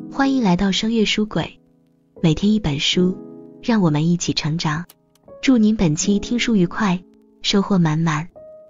欢迎来到声乐书馆，每天一本书，让我们一起成长。祝您本期听书愉快，收获满满。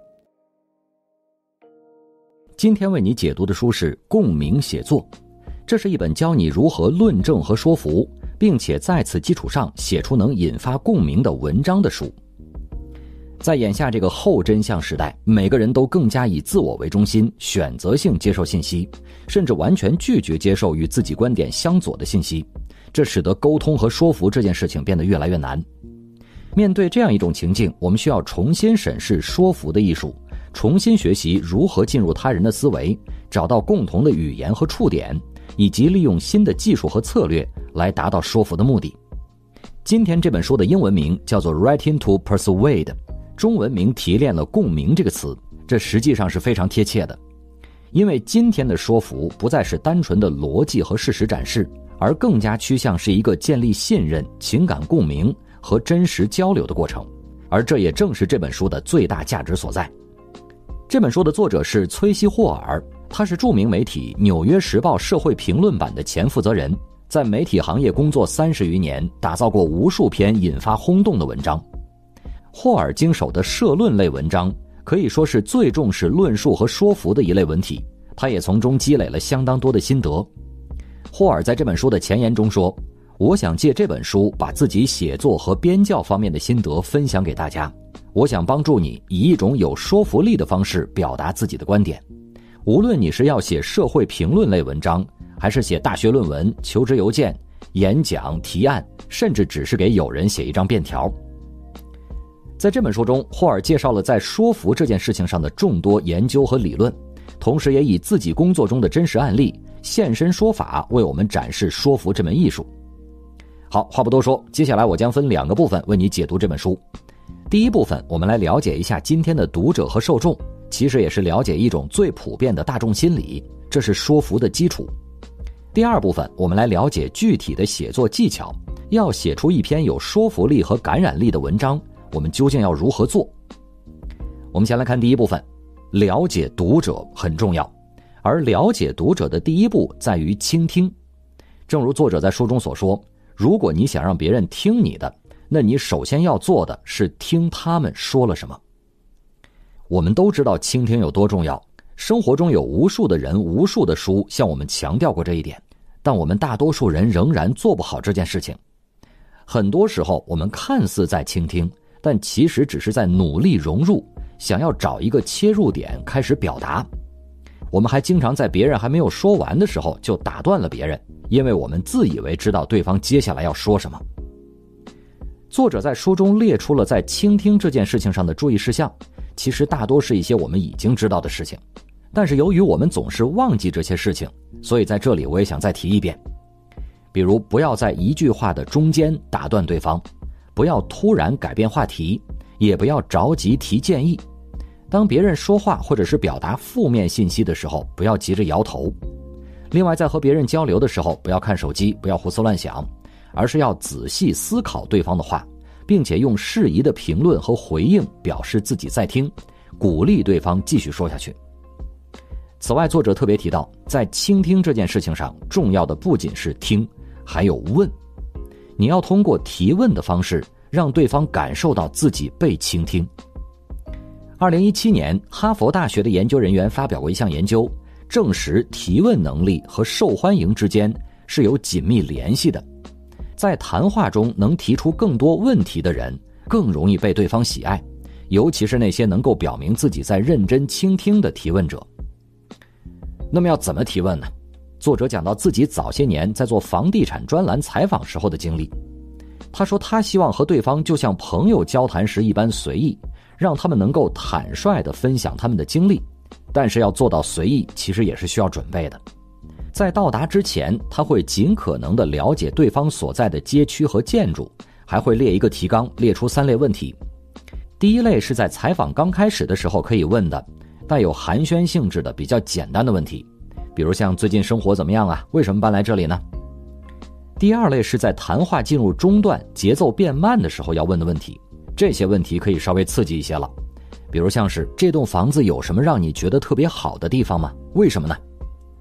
今天为你解读的书是《共鸣写作》，这是一本教你如何论证和说服，并且在此基础上写出能引发共鸣的文章的书。在眼下这个后真相时代，每个人都更加以自我为中心，选择性接受信息，甚至完全拒绝接受与自己观点相左的信息，这使得沟通和说服这件事情变得越来越难。面对这样一种情境，我们需要重新审视说服的艺术，重新学习如何进入他人的思维，找到共同的语言和触点，以及利用新的技术和策略来达到说服的目的。今天这本书的英文名叫做 Writing to Persuade， 中文名提炼了共鸣这个词，这实际上是非常贴切的。因为今天的说服不再是单纯的逻辑和事实展示，而更加趋向是一个建立信任、情感共鸣和真实交流的过程，而这也正是这本书的最大价值所在。这本书的作者是崔西·霍尔，他是著名媒体《纽约时报》社会评论版的前负责人，在媒体行业工作30余年，打造过无数篇引发轰动的文章。霍尔经手的社论类文章可以说是最重视论述和说服的一类文体，他也从中积累了相当多的心得。霍尔在这本书的前言中说，我想借这本书把自己写作和编校方面的心得分享给大家，我想帮助你以一种有说服力的方式表达自己的观点。无论你是要写社会评论类文章，还是写大学论文、求职邮件、演讲、提案，甚至只是给友人写一张便条。在这本书中，霍尔介绍了在说服这件事情上的众多研究和理论，同时也以自己工作中的真实案例现身说法，为我们展示说服这门艺术。好，话不多说，接下来我将分2个部分为你解读这本书。第一部分，我们来了解一下今天的读者和受众，其实也是了解一种最普遍的大众心理，这是说服的基础。第二部分，我们来了解具体的写作技巧，要写出一篇有说服力和感染力的文章，我们究竟要如何做？我们先来看第一部分，了解读者很重要，而了解读者的第一步在于倾听。正如作者在书中所说，如果你想让别人听你的，那你首先要做的是听他们说了什么。我们都知道倾听有多重要，生活中有无数的人、无数的书向我们强调过这一点，但我们大多数人仍然做不好这件事情。很多时候我们看似在倾听，但其实只是在努力融入，想要找一个切入点开始表达。我们还经常在别人还没有说完的时候就打断了别人，因为我们自以为知道对方接下来要说什么。作者在书中列出了在倾听这件事情上的注意事项，其实大多是一些我们已经知道的事情，但是由于我们总是忘记这些事情，所以在这里我也想再提一遍。比如不要在一句话的中间打断对方，不要突然改变话题，也不要着急提建议。当别人说话或者是表达负面信息的时候，不要急着摇头。另外，在和别人交流的时候，不要看手机，不要胡思乱想，而是要仔细思考对方的话，并且用适宜的评论和回应表示自己在听，鼓励对方继续说下去。此外，作者特别提到，在倾听这件事情上，重要的不仅是听，还有问。你要通过提问的方式，让对方感受到自己被倾听。2017年，哈佛大学的研究人员发表过一项研究，证实提问能力和受欢迎之间是有紧密联系的。在谈话中能提出更多问题的人，更容易被对方喜爱，尤其是那些能够表明自己在认真倾听的提问者。那么要怎么提问呢？作者讲到自己早些年在做房地产专栏采访时候的经历。他说他希望和对方就像朋友交谈时一般随意，让他们能够坦率地分享他们的经历，但是要做到随意，其实也是需要准备的。在到达之前，他会尽可能地了解对方所在的街区和建筑，还会列一个提纲，列出3类问题。第一类是在采访刚开始的时候可以问的，带有寒暄性质的比较简单的问题，比如像最近生活怎么样啊？为什么搬来这里呢？第2类是在谈话进入中段、节奏变慢的时候要问的问题，这些问题可以稍微刺激一些了，比如像是这栋房子有什么让你觉得特别好的地方吗？为什么呢？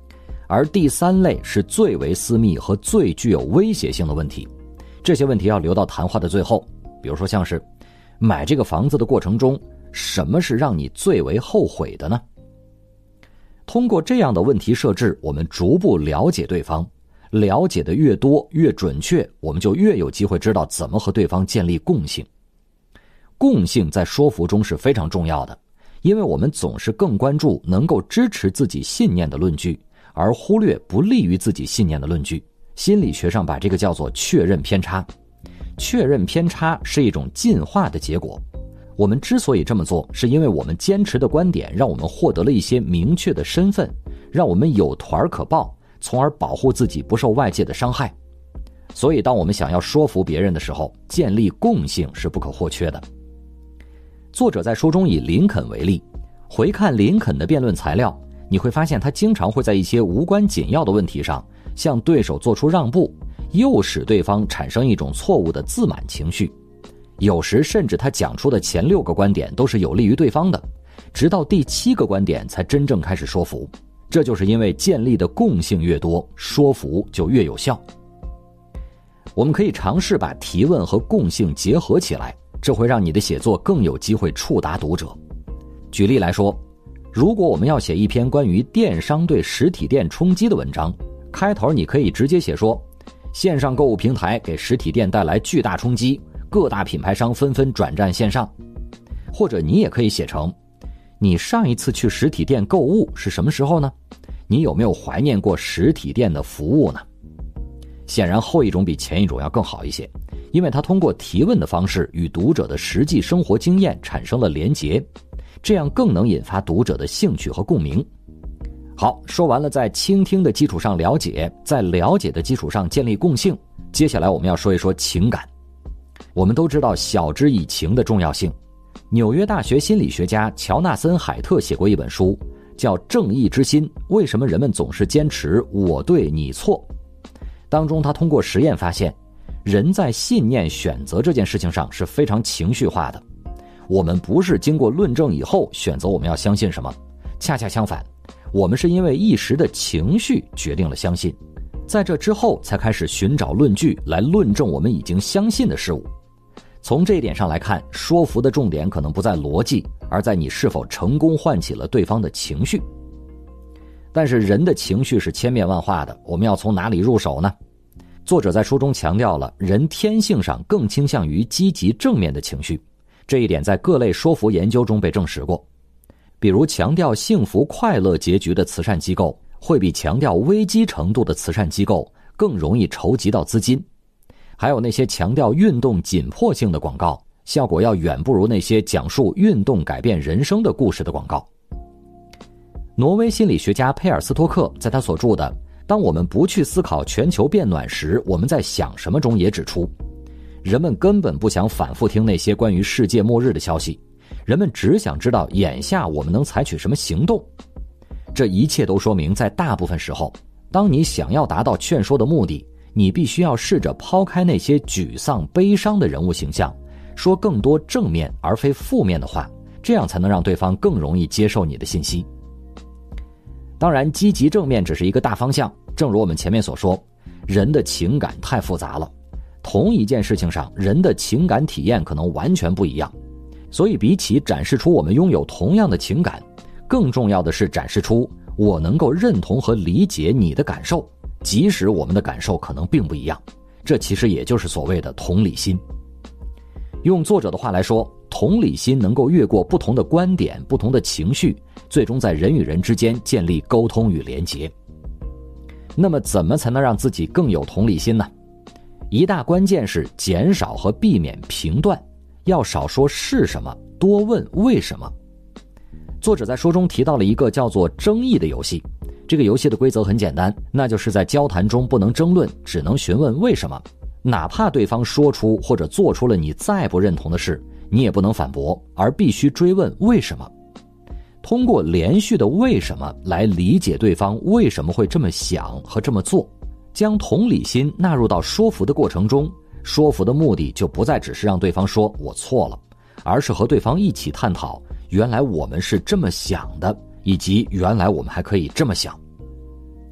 而第3类是最为私密和最具有威胁性的问题。这些问题要留到谈话的最后，比如说像是买这个房子的过程中，什么是让你最为后悔的呢？通过这样的问题设置，我们逐步了解对方，了解的越多越准确，我们就越有机会知道怎么和对方建立共性。共性在说服中是非常重要的，因为我们总是更关注能够支持自己信念的论据，而忽略不利于自己信念的论据。心理学上把这个叫做确认偏差。确认偏差是一种进化的结果。我们之所以这么做，是因为我们坚持的观点让我们获得了一些明确的身份，让我们有团可报，从而保护自己不受外界的伤害。所以当我们想要说服别人的时候，建立共性是不可或缺的。作者在书中以林肯为例，回看林肯的辩论材料，你会发现他经常会在一些无关紧要的问题上向对手做出让步，诱使对方产生一种错误的自满情绪。有时甚至他讲出的前6个观点都是有利于对方的，直到第7个观点才真正开始说服。这就是因为建立的共性越多，说服就越有效。我们可以尝试把提问和共性结合起来，这会让你的写作更有机会触达读者。举例来说，如果我们要写一篇关于电商对实体店冲击的文章，开头你可以直接写说，线上购物平台给实体店带来巨大冲击，各大品牌商纷纷转战线上。或者你也可以写成，你上一次去实体店购物是什么时候呢？你有没有怀念过实体店的服务呢？显然后一种比前一种要更好一些，因为它通过提问的方式与读者的实际生活经验产生了连结，这样更能引发读者的兴趣和共鸣。好，说完了在倾听的基础上了解，在了解的基础上建立共性，接下来我们要说一说情感。我们都知道晓之以情的重要性。纽约大学心理学家乔纳森·海特写过一本书，叫《正义之心：为什么人们总是坚持我对你错》。当中他通过实验发现，人在信念选择这件事情上是非常情绪化的。我们不是经过论证以后选择我们要相信什么，恰恰相反，我们是因为一时的情绪决定了相信，在这之后才开始寻找论据来论证我们已经相信的事物。从这一点上来看，说服的重点可能不在逻辑，而在你是否成功唤起了对方的情绪。但是人的情绪是千变万化的，我们要从哪里入手呢？作者在书中强调了人天性上更倾向于积极正面的情绪，这一点在各类说服研究中被证实过。比如强调幸福快乐结局的慈善机构，会比强调危机程度的慈善机构更容易筹集到资金。还有那些强调运动紧迫性的广告，效果要远不如那些讲述运动改变人生的故事的广告。挪威心理学家佩尔斯托克在他所著的《当我们不去思考全球变暖时我们在想什么》中也指出，人们根本不想反复听那些关于世界末日的消息，人们只想知道眼下我们能采取什么行动。这一切都说明，在大部分时候，当你想要达到劝说的目的，你必须要试着抛开那些沮丧悲伤的人物形象，说更多正面而非负面的话，这样才能让对方更容易接受你的信息。当然，积极正面只是一个大方向，正如我们前面所说，人的情感太复杂了，同一件事情上，人的情感体验可能完全不一样。所以比起展示出我们拥有同样的情感，更重要的是展示出我能够认同和理解你的感受，即使我们的感受可能并不一样。这其实也就是所谓的同理心。用作者的话来说，同理心能够越过不同的观点、不同的情绪，最终在人与人之间建立沟通与连结。那么怎么才能让自己更有同理心呢？一大关键是减少和避免评断，要少说是什么，多问为什么。作者在书中提到了一个叫做争议的游戏，这个游戏的规则很简单，那就是在交谈中不能争论，只能询问为什么。哪怕对方说出或者做出了你再不认同的事，你也不能反驳，而必须追问为什么。通过连续的为什么来理解对方为什么会这么想和这么做，将同理心纳入到说服的过程中，说服的目的就不再只是让对方说我错了，而是和对方一起探讨原来我们是这么想的，以及原来我们还可以这么想。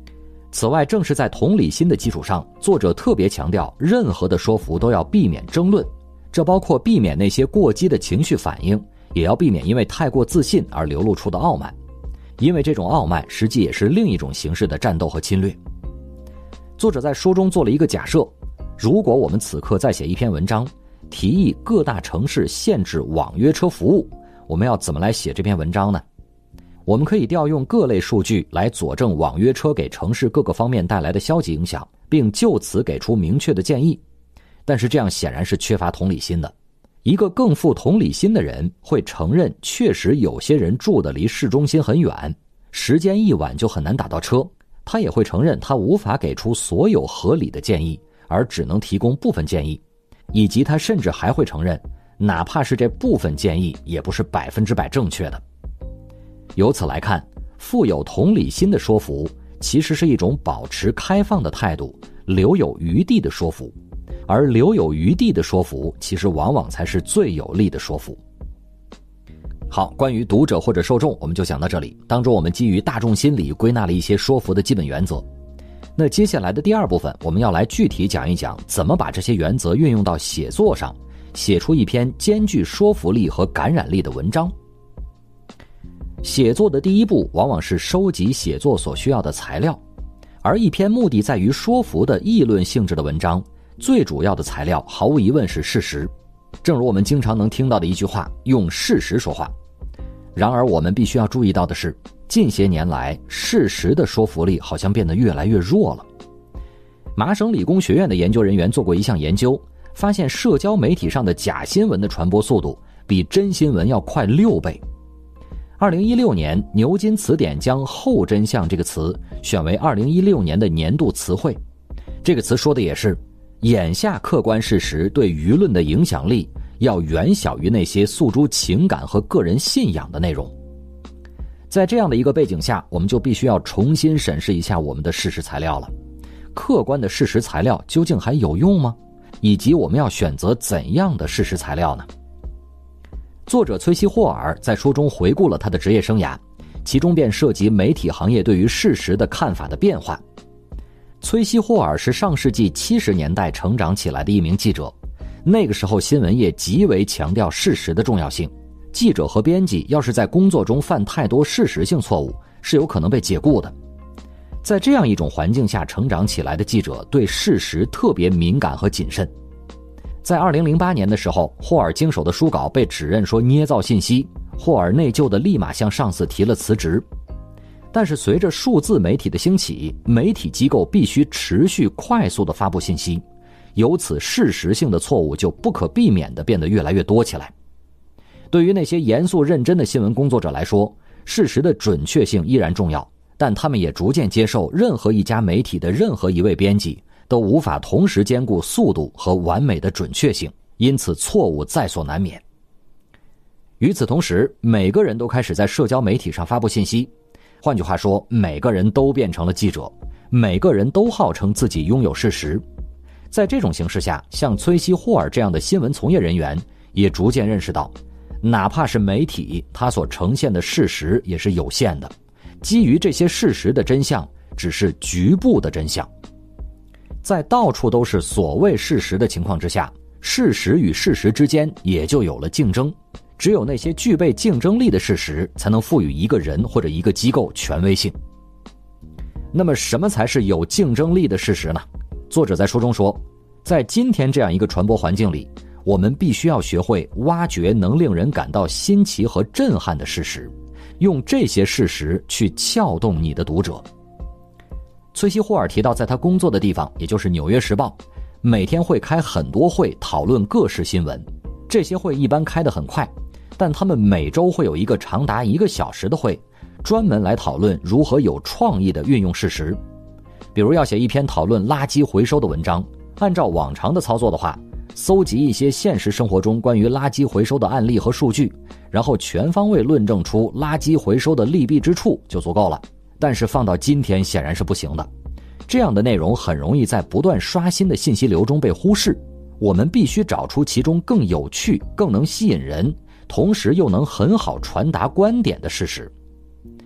此外，正是在同理心的基础上，作者特别强调任何的说服都要避免争论，这包括避免那些过激的情绪反应，也要避免因为太过自信而流露出的傲慢，因为这种傲慢实际也是另一种形式的战斗和侵略。作者在书中做了一个假设，如果我们此刻再写一篇文章，提议各大城市限制网约车服务，我们要怎么来写这篇文章呢？我们可以调用各类数据来佐证网约车给城市各个方面带来的消极影响，并就此给出明确的建议。但是这样显然是缺乏同理心的。一个更富同理心的人会承认，确实有些人住得离市中心很远，时间一晚就很难打到车。他也会承认他无法给出所有合理的建议，而只能提供部分建议，以及他甚至还会承认，哪怕是这部分建议也不是100%正确的。由此来看，富有同理心的说服其实是一种保持开放的态度，留有余地的说服，而留有余地的说服其实往往才是最有力的说服。好，关于读者或者受众我们就讲到这里，当中我们基于大众心理归纳了一些说服的基本原则。那接下来的第二部分，我们要来具体讲一讲怎么把这些原则运用到写作上，写出一篇兼具说服力和感染力的文章。写作的第一步往往是收集写作所需要的材料，而一篇目的在于说服的议论性质的文章，最主要的材料毫无疑问是事实。正如我们经常能听到的一句话，用事实说话。然而我们必须要注意到的是，近些年来事实的说服力好像变得越来越弱了。麻省理工学院的研究人员做过一项研究，发现社交媒体上的假新闻的传播速度比真新闻要快6倍。2016年，牛津词典将后真相这个词选为2016年的年度词汇。这个词说的也是，眼下客观事实对舆论的影响力要远小于那些诉诸情感和个人信仰的内容。在这样的一个背景下，我们就必须要重新审视一下我们的事实材料了。客观的事实材料究竟还有用吗？以及我们要选择怎样的事实材料呢？作者崔西·霍尔在书中回顾了他的职业生涯，其中便涉及媒体行业对于事实的看法的变化。崔西·霍尔是上世纪70年代成长起来的一名记者，那个时候新闻业极为强调事实的重要性，记者和编辑要是在工作中犯太多事实性错误，是有可能被解雇的。在这样一种环境下成长起来的记者对事实特别敏感和谨慎。在2008年的时候，霍尔经手的书稿被指认说捏造信息，霍尔内疚地立马向上司提了辞职。但是随着数字媒体的兴起，媒体机构必须持续快速地发布信息，由此事实性的错误就不可避免地变得越来越多起来。对于那些严肃认真的新闻工作者来说，事实的准确性依然重要，但他们也逐渐接受任何一家媒体的任何一位编辑都无法同时兼顾速度和完美的准确性，因此错误在所难免。与此同时，每个人都开始在社交媒体上发布信息，换句话说，每个人都变成了记者，每个人都号称自己拥有事实。在这种形势下，像崔西·霍尔这样的新闻从业人员也逐渐认识到，哪怕是媒体，它所呈现的事实也是有限的，基于这些事实的真相只是局部的真相。在到处都是所谓事实的情况之下，事实与事实之间也就有了竞争。只有那些具备竞争力的事实，才能赋予一个人或者一个机构权威性。那么什么才是有竞争力的事实呢？作者在书中说，在今天这样一个传播环境里，我们必须要学会挖掘能令人感到新奇和震撼的事实，用这些事实去撬动你的读者。崔西·霍尔提到，在他工作的地方，也就是《纽约时报》，每天会开很多会讨论各式新闻。这些会一般开得很快，但他们每周会有一个长达1个小时的会，专门来讨论如何有创意地运用事实。比如要写一篇讨论垃圾回收的文章，按照往常的操作的话，搜集一些现实生活中关于垃圾回收的案例和数据，然后全方位论证出垃圾回收的利弊之处就足够了。但是放到今天显然是不行的，这样的内容很容易在不断刷新的信息流中被忽视。我们必须找出其中更有趣、更能吸引人，同时又能很好传达观点的事实。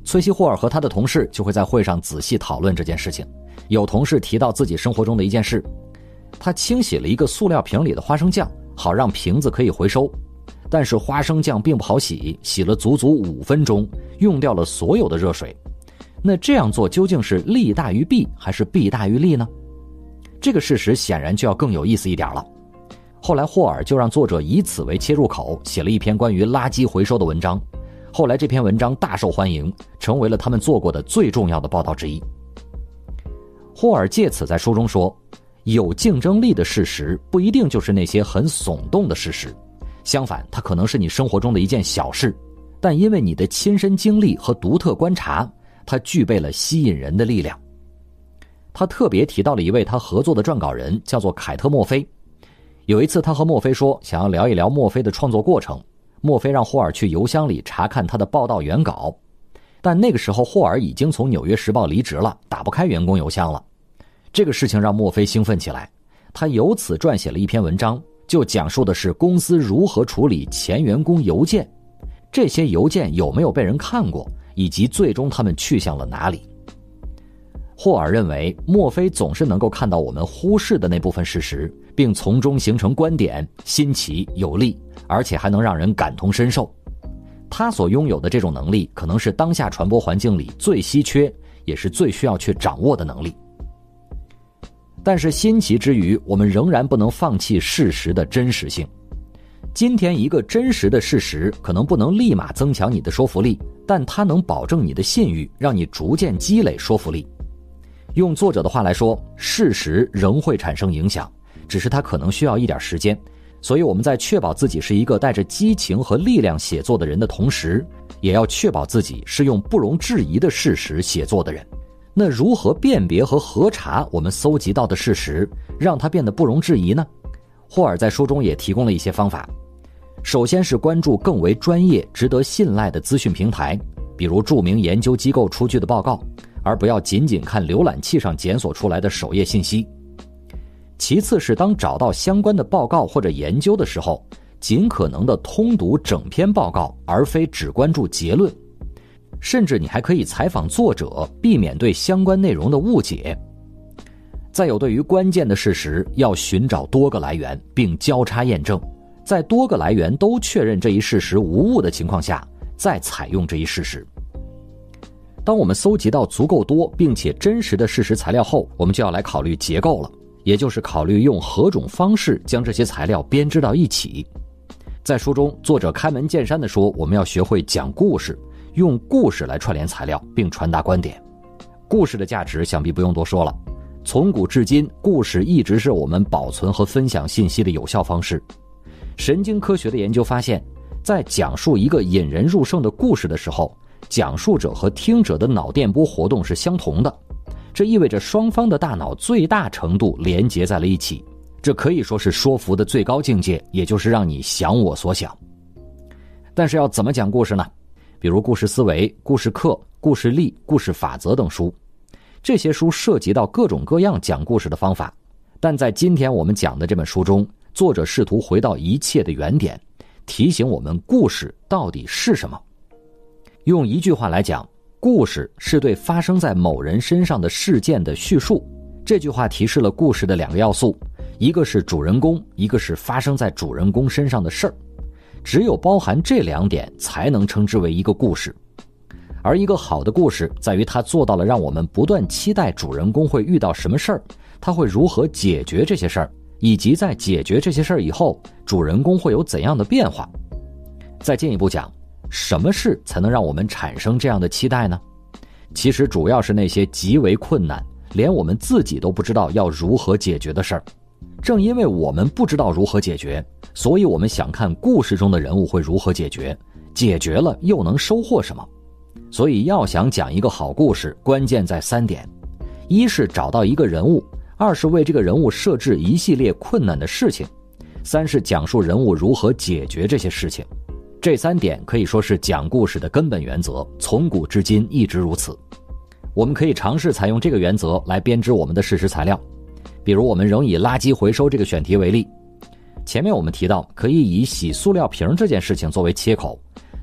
崔西·霍尔和他的同事就会在会上仔细讨论这件事情。有同事提到自己生活中的一件事，他清洗了一个塑料瓶里的花生酱，好让瓶子可以回收。但是花生酱并不好洗，洗了足足5分钟，用掉了所有的热水。那这样做究竟是利大于弊还是弊大于利呢？这个事实显然就要更有意思一点了。后来霍尔就让作者以此为切入口，写了一篇关于垃圾回收的文章。后来这篇文章大受欢迎，成为了他们做过的最重要的报道之一。霍尔借此在书中说，有竞争力的事实不一定就是那些很耸动的事实，相反，它可能是你生活中的一件小事，但因为你的亲身经历和独特观察，它具备了吸引人的力量。他特别提到了一位他合作的撰稿人，叫做凯特·墨菲。有一次他和墨菲说想要聊一聊墨菲的创作过程，墨菲让霍尔去邮箱里查看他的报道原稿，但那个时候霍尔已经从《纽约时报》离职了，打不开员工邮箱了。这个事情让墨菲兴奋起来，他由此撰写了一篇文章，就讲述的是公司如何处理前员工邮件，这些邮件有没有被人看过，以及最终他们去向了哪里。霍尔认为墨菲总是能够看到我们忽视的那部分事实，并从中形成观点，新奇有力，而且还能让人感同身受。他所拥有的这种能力可能是当下传播环境里最稀缺也是最需要去掌握的能力。但是新奇之余，我们仍然不能放弃事实的真实性。今天一个真实的事实可能不能立马增强你的说服力，但它能保证你的信誉，让你逐渐积累说服力。用作者的话来说，事实仍会产生影响，只是它可能需要一点时间。所以我们在确保自己是一个带着激情和力量写作的人的同时，也要确保自己是用不容置疑的事实写作的人。那如何辨别和核查我们搜集到的事实，让它变得不容置疑呢？霍尔在书中也提供了一些方法。首先是关注更为专业、值得信赖的资讯平台，比如著名研究机构出具的报告，而不要仅仅看浏览器上检索出来的首页信息。其次是当找到相关的报告或者研究的时候，尽可能的通读整篇报告，而非只关注结论。甚至你还可以采访作者，避免对相关内容的误解。再有，对于关键的事实，要寻找多个来源，并交叉验证，在多个来源都确认这一事实无误的情况下，再采用这一事实。当我们搜集到足够多并且真实的事实材料后，我们就要来考虑结构了，也就是考虑用何种方式将这些材料编织到一起。在书中，作者开门见山地说，我们要学会讲故事，用故事来串联材料并传达观点。故事的价值想必不用多说了，从古至今，故事一直是我们保存和分享信息的有效方式。神经科学的研究发现，在讲述一个引人入胜的故事的时候，讲述者和听者的脑电波活动是相同的，这意味着双方的大脑最大程度连结在了一起。这可以说是说服的最高境界，也就是让你想我所想。但是要怎么讲故事呢？比如故事思维、故事课、故事力、故事法则等书，这些书涉及到各种各样讲故事的方法。但在今天我们讲的这本书中，作者试图回到一切的原点，提醒我们故事到底是什么。用一句话来讲，故事是对发生在某人身上的事件的叙述。这句话提示了故事的两个要素，一个是主人公，一个是发生在主人公身上的事儿。只有包含这两点，才能称之为一个故事。而一个好的故事在于它做到了让我们不断期待主人公会遇到什么事儿，他会如何解决这些事儿，以及在解决这些事儿以后，主人公会有怎样的变化。再进一步讲，什么事才能让我们产生这样的期待呢？其实主要是那些极为困难，连我们自己都不知道要如何解决的事儿。正因为我们不知道如何解决，所以我们想看故事中的人物会如何解决，解决了又能收获什么。所以要想讲一个好故事，关键在3点：一是找到一个人物，二是为这个人物设置一系列困难的事情，三是讲述人物如何解决这些事情。这3点可以说是讲故事的根本原则，从古至今一直如此。我们可以尝试采用这个原则来编织我们的事实材料。比如我们仍以垃圾回收这个选题为例，前面我们提到可以以洗塑料瓶这件事情作为切口，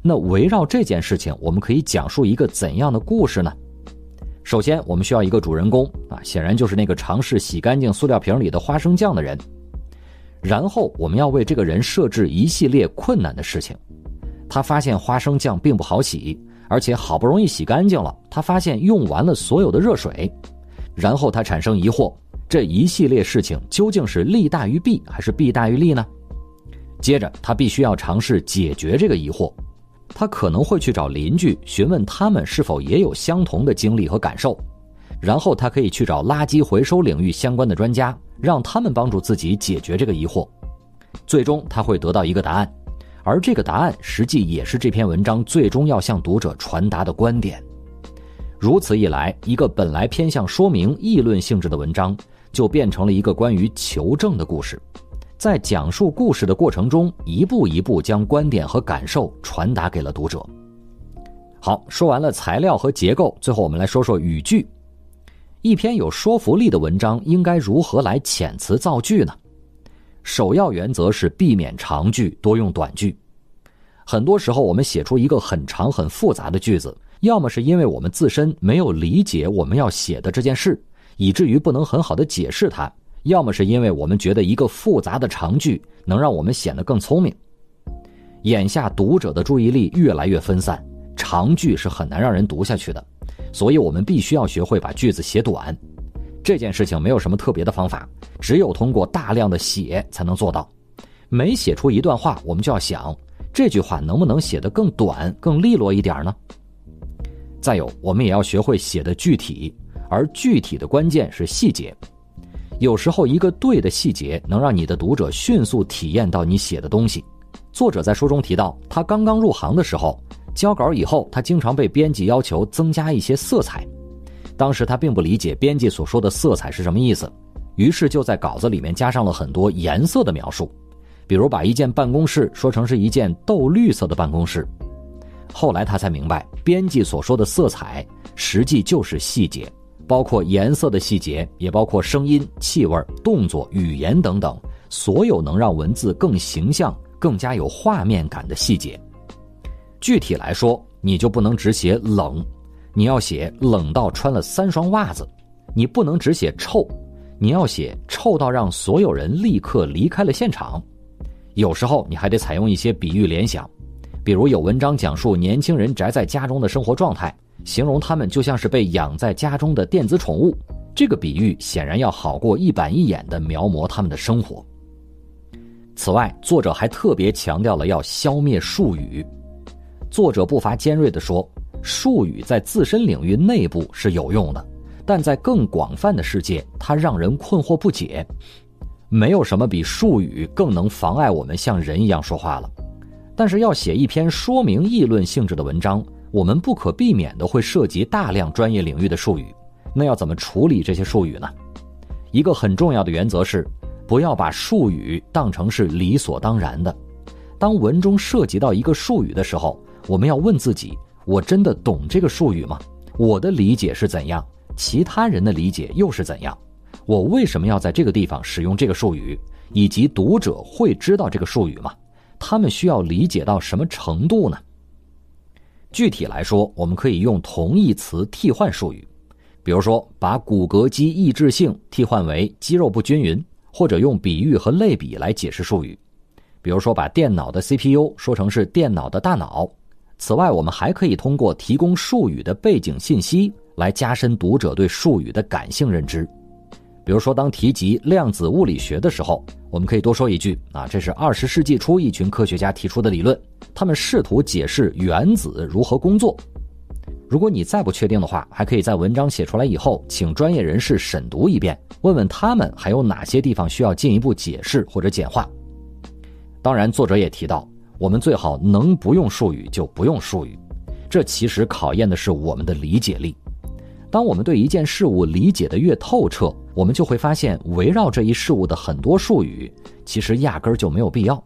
那围绕这件事情，我们可以讲述一个怎样的故事呢？首先，我们需要一个主人公显然就是那个尝试洗干净塑料瓶里的花生酱的人。然后，我们要为这个人设置一系列困难的事情。他发现花生酱并不好洗，而且好不容易洗干净了，他发现用完了所有的热水。然后他产生疑惑，这一系列事情究竟是利大于弊还是弊大于利呢？接着他必须要尝试解决这个疑惑，他可能会去找邻居询问他们是否也有相同的经历和感受，然后他可以去找垃圾回收领域相关的专家，让他们帮助自己解决这个疑惑。最终他会得到一个答案，而这个答案实际也是这篇文章最终要向读者传达的观点。如此一来，一个本来偏向说明议论性质的文章就变成了一个关于求证的故事，在讲述故事的过程中，一步一步将观点和感受传达给了读者。好，说完了材料和结构，最后我们来说说语句。一篇有说服力的文章应该如何来遣词造句呢？首要原则是避免长句，多用短句。很多时候我们写出一个很长很复杂的句子，要么是因为我们自身没有理解我们要写的这件事，以至于不能很好的解释它，要么是因为我们觉得一个复杂的长句能让我们显得更聪明。眼下读者的注意力越来越分散，长句是很难让人读下去的，所以我们必须要学会把句子写短。这件事情没有什么特别的方法，只有通过大量的写才能做到。每写出一段话，我们就要想，这句话能不能写得更短更利落一点呢？再有，我们也要学会写得具体，而具体的关键是细节。有时候一个对的细节能让你的读者迅速体验到你写的东西。作者在书中提到，他刚刚入行的时候，交稿以后他经常被编辑要求增加一些色彩。当时他并不理解编辑所说的色彩是什么意思，于是就在稿子里面加上了很多颜色的描述，比如把一间办公室说成是一件豆绿色的办公室。后来他才明白，编辑所说的色彩实际就是细节，包括颜色的细节，也包括声音、气味、动作、语言等等，所有能让文字更形象、更加有画面感的细节。具体来说，你就不能只写冷，你要写冷到穿了3双袜子；你不能只写臭，你要写臭到让所有人立刻离开了现场。有时候你还得采用一些比喻联想，比如有文章讲述年轻人宅在家中的生活状态，形容他们就像是被养在家中的电子宠物，这个比喻显然要好过一板一眼地描摹他们的生活。此外，作者还特别强调了要消灭术语。作者不乏尖锐地说，术语在自身领域内部是有用的，但在更广泛的世界，它让人困惑不解。没有什么比术语更能妨碍我们像人一样说话了。但是要写一篇说明议论性质的文章，我们不可避免的会涉及大量专业领域的术语，那要怎么处理这些术语呢？一个很重要的原则是，不要把术语当成是理所当然的。当文中涉及到一个术语的时候，我们要问自己，我真的懂这个术语吗？我的理解是怎样？其他人的理解又是怎样？我为什么要在这个地方使用这个术语？以及读者会知道这个术语吗？他们需要理解到什么程度呢？具体来说，我们可以用同义词替换术语，比如说把骨骼肌抑制性替换为肌肉不均匀，或者用比喻和类比来解释术语，比如说把电脑的 CPU 说成是电脑的大脑。此外，我们还可以通过提供术语的背景信息来加深读者对术语的感性认知。比如说，当提及量子物理学的时候，我们可以多说一句这是20世纪初一群科学家提出的理论，他们试图解释原子如何工作。如果你再不确定的话，还可以在文章写出来以后，请专业人士审读一遍，问问他们还有哪些地方需要进一步解释或者简化。当然，作者也提到，我们最好能不用术语就不用术语，这其实考验的是我们的理解力。当我们对一件事物理解得越透彻，我们就会发现围绕这一事物的很多术语其实压根儿就没有必要。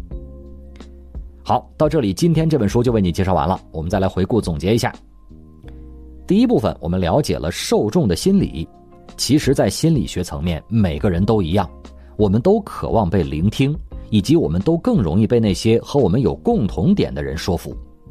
好，到这里今天这本书就为你介绍完了，我们再来回顾总结一下。第一部分我们了解了受众的心理，其实在心理学层面每个人都一样，我们都渴望被聆听，以及我们都更容易被那些和我们有共同点的人说服。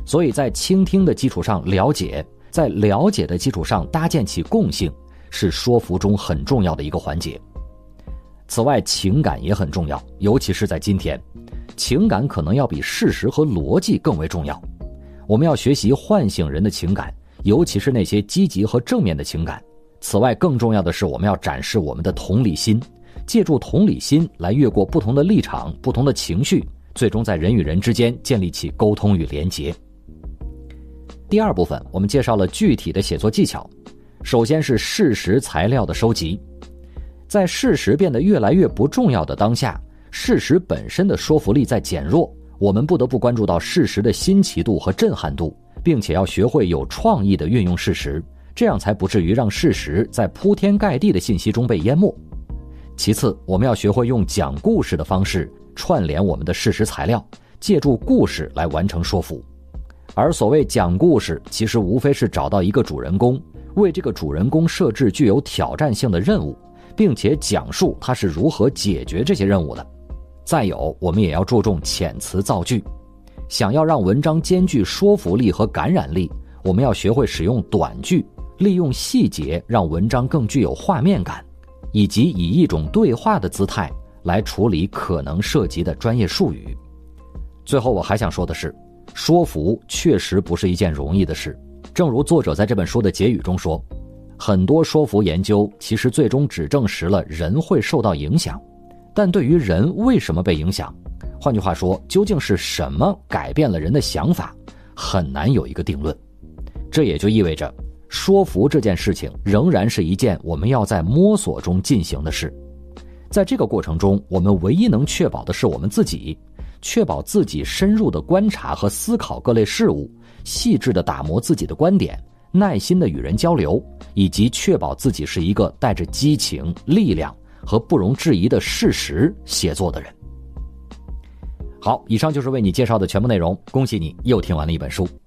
所以在倾听的基础上了解，在了解的基础上搭建起共性，是说服中很重要的一个环节。此外，情感也很重要，尤其是在今天，情感可能要比事实和逻辑更为重要。我们要学习唤醒人的情感，尤其是那些积极和正面的情感。此外，更重要的是，我们要展示我们的同理心，借助同理心来越过不同的立场、不同的情绪，最终在人与人之间建立起沟通与连结。第二部分，我们介绍了具体的写作技巧。首先是事实材料的收集。在事实变得越来越不重要的当下，事实本身的说服力在减弱，我们不得不关注到事实的新奇度和震撼度，并且要学会有创意地运用事实，这样才不至于让事实在铺天盖地的信息中被淹没。其次，我们要学会用讲故事的方式串联我们的事实材料，借助故事来完成说服。而所谓讲故事，其实无非是找到一个主人公，为这个主人公设置具有挑战性的任务，并且讲述他是如何解决这些任务的。再有，我们也要注重遣词造句。想要让文章兼具说服力和感染力，我们要学会使用短句，利用细节让文章更具有画面感，以及以一种对话的姿态来处理可能涉及的专业术语。最后我还想说的是，说服确实不是一件容易的事。正如作者在这本书的结语中说，很多说服研究其实最终只证实了人会受到影响，但对于人为什么被影响，换句话说，究竟是什么改变了人的想法，很难有一个定论。这也就意味着，说服这件事情仍然是一件我们要在摸索中进行的事。在这个过程中，我们唯一能确保的是我们自己，确保自己深入的观察和思考各类事物，细致地打磨自己的观点，耐心地与人交流，以及确保自己是一个带着激情、力量和不容置疑的事实写作的人。好，以上就是为你介绍的全部内容，恭喜你又听完了一本书。